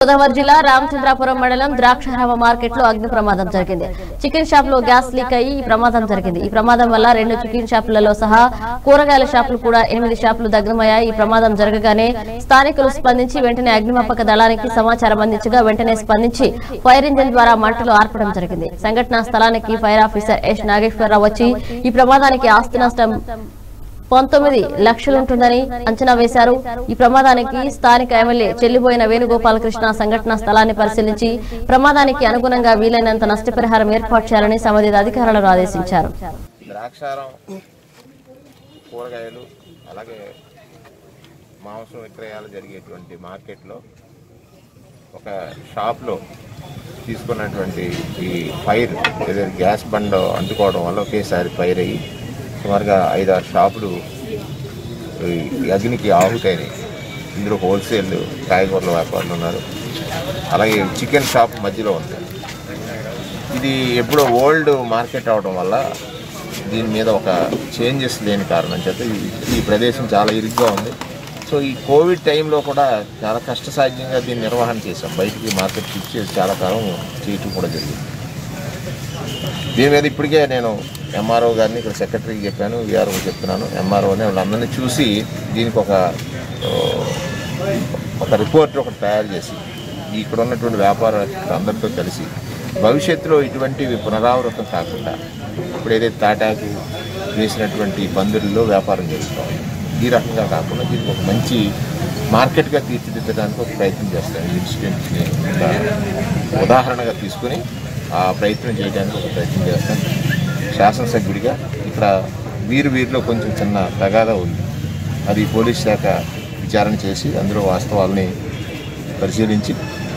గోదావరి జిల్లా రామచంద్రాపురం మండలం ద్రాక్షారామ మార్కెట్ లో అగ్ని ప్రమాదం జరిగింది. చికెన్ షాప్ లో గ్యాస్ లీక్ అయ్యి ఈ ప్రమాదం జరిగింది. ఈ ప్రమాదం వల్ల 2 చికెన్ షాపులలో సహా కూరగాయల షాపులు కూడా 8 షాపులు దగ్ధమయ్యాయి. ఈ ప్రమాదం జరగగానే స్థానికులు స్పందించి వెంటనే అగ్నిమాపక దళానికి సమాచారం అందించగా వెంటనే స్పందించి ఫైర్ ఇంజిన్ ద్వారా మంటలు ఆర్పడం జరిగింది. సంఘటనా స్థలానికి ఫైర్ ఆఫీసర్ ఎస్ నాగేశ్వరరావు వచ్చి ఈ ప్రమాదానికి ఆస్తి నష్టం 19 లక్షలు ఉంటుందని అంచనా వేశారు. ఈ ప్రమాదానికి స్థానిక ఎమ్మెల్యే చెల్లిబోయిన వేణుగోపాలకృష్ణ సంఘటనా స్థలాన్ని పరిశీలించి ప్రమాదానికి అనుగుణంగా వీలైనంత నష్టపరిహారం ఏర్పాటు చేయాలని సంబంధిత అధికారులను ఆదేశించారు. ద్రాక్షారం కూరగాయలు అలాగే మాంసం విక్రయాలు జరిగేటువంటి మార్కెట్లో ఒక షాప్లో తీసుకున్నటువంటి ఈ ఫైర్ ఏదైతే గ్యాస్ బండ్ అంటుకోవడం వల్ల ఒకేసారి ఫైర్ అయ్యి సుమారుగా 5-6 షాపులు అగ్నికి ఆహుతైనాయి. ఇందులో హోల్సేల్ కాయగూరల వ్యాపారులు ఉన్నారు, అలాగే చికెన్ షాప్ మధ్యలో ఉంది. ఇది ఎప్పుడో ఓల్డ్ మార్కెట్ అవడం వల్ల దీని మీద ఒక చేంజెస్ లేని కారణం చేత ఈ ప్రదేశం చాలా ఇరుగ్గా ఉంది. సో ఈ కోవిడ్ టైంలో కూడా చాలా కష్టసాధ్యంగా దీన్ని నిర్వహణ చేశాం. బయటికి మార్కెట్ షిఫ్ట్ చేసి చాలా కాలం చేయటం కూడా జరిగింది. దీని మీద ఇప్పటికే నేను ఎంఆర్ఓ గారిని ఇక్కడ సెక్రటరీకి చెప్పాను, విఆర్ఓ చెప్తున్నాను. ఎంఆర్ఓని వాళ్ళందరినీ చూసి దీనికి ఒక రిపోర్ట్ ఒకటి తయారు చేసి ఇక్కడ ఉన్నటువంటి వ్యాపారులు అందరితో కలిసి భవిష్యత్తులో ఇటువంటివి పునరావృతం కాకుండా ఇప్పుడు ఏదైతే తాటాకు వేసినటువంటి పందిరుల్లో వ్యాపారం చేస్తాం ఈ రకంగా కాకుండా దీనికి ఒక మంచి మార్కెట్గా తీర్చిదిద్దడానికి ఒక ప్రయత్నం చేస్తాం. ఈ ఇన్సిడెంట్ని ఉదాహరణగా తీసుకుని ఆ ప్రయత్నం చేయడానికి ఒక ప్రయత్నం చేస్తాం. శాసనసభ్యుడిగా ఇక్కడ వీరిలో కొంచెం చిన్న తగాదా ఉంది. అది పోలీస్ శాఖ విచారణ చేసి అందులో వాస్తవాలని పరిశీలించి